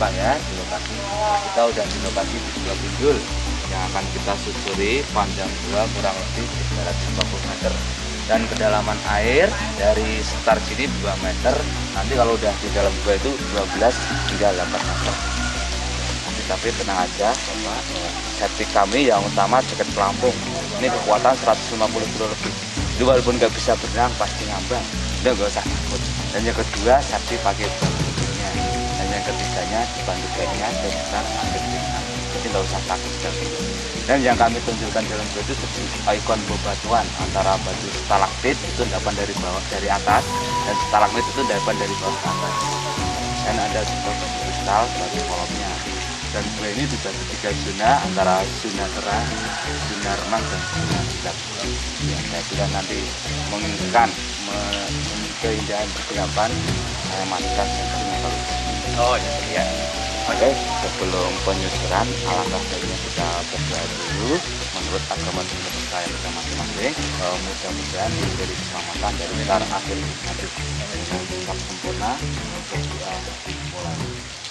Pak ya di lokasi. Kita udah di lokasi di Gua Gundul yang akan kita susuri, panjang gua kurang lebih 350 meter dan kedalaman air dari start sini 2 meter. Nanti kalau udah di dalam gua itu 12 hingga 8 meter. Nanti tapi tenang aja Bapak, safety kami yang utama jaket pelampung. Ini kekuatan 150 kilo lebih. Jadi walaupun nggak bisa berenang pasti ngambang, udah nggak usah takut. Dan yang kedua safety pakai bantunya. Dan yang ketiganya dibantu kainnya dan kita ambil ringan. Jadi nggak usah takut sekali. Dan yang kami tunjukkan dalam video itu ikon bebatuan antara batu stalaktit itu endapan dari bawah dari atas dan stalagmit itu endapan dari bawah ke atas. Dan ada juga batu kristal batu kolomnya. Dan gua ini dibagi 3 zona antara zona terang, zona remang dan zona gelap. Ya, saya sudah nanti menginginkan keindahan kegelapan, saya matikan sensornya kalau. Oh iya. Oke, sebelum penyusuran alangkah baiknya kita berdoa dulu menurut agama dan kepercayaan kita masing-masing. Mudah-mudahan diberi keselamatan dari start akhir nanti tetap sempurna. Berdoa mulai.